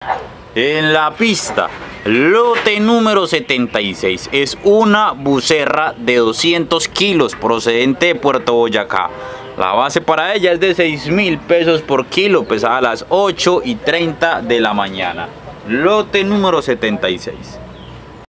En la pista, lote número 76 es una bucerra de 200 kilos procedente de Puerto Boyacá. La base para ella es de 6.000 pesos por kilo, pesada a las 8:30 de la mañana. Lote número 76.